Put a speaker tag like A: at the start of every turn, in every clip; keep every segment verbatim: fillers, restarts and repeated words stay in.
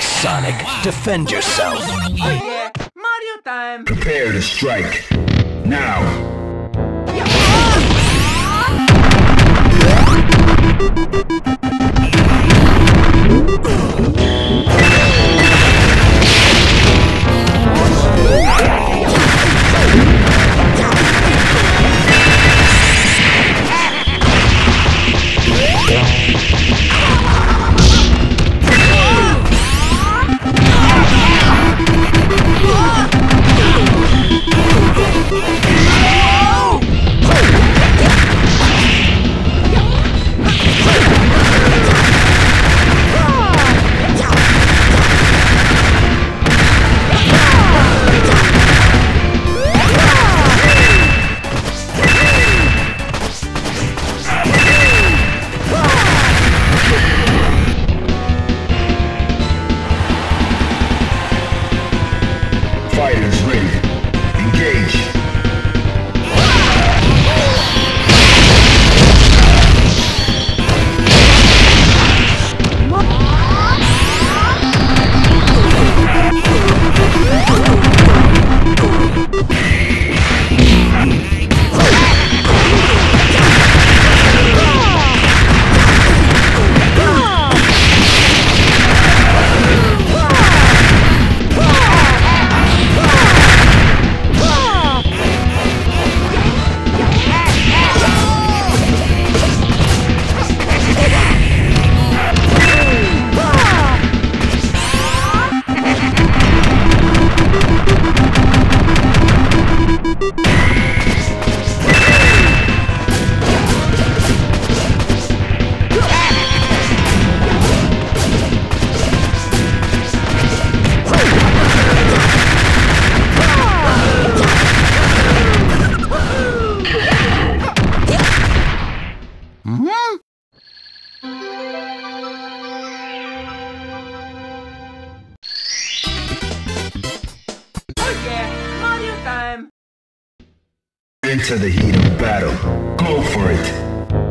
A: Sonic. Defend yourself.
B: Oh yeah, Mario time!
C: Prepare to strike. Now. Fighters ready. Engage. Into the heat of battle. Go for it.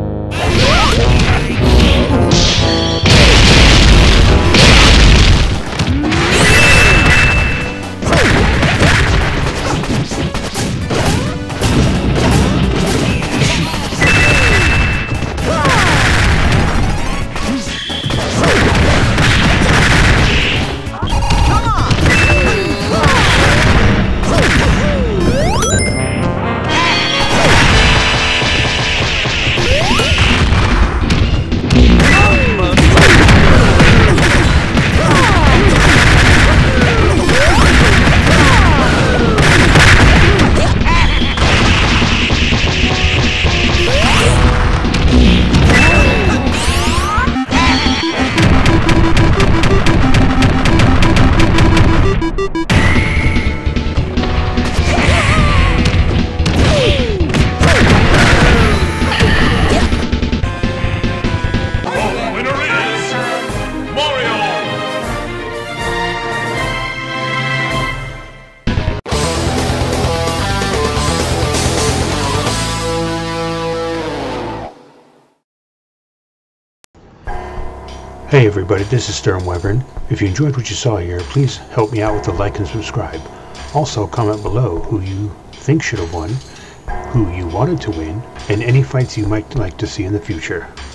D: Hey everybody, this is SturmWyvern. If you enjoyed what you saw here, please help me out with a like and subscribe. Also, comment below who you think should have won, who you wanted to win, and any fights you might like to see in the future.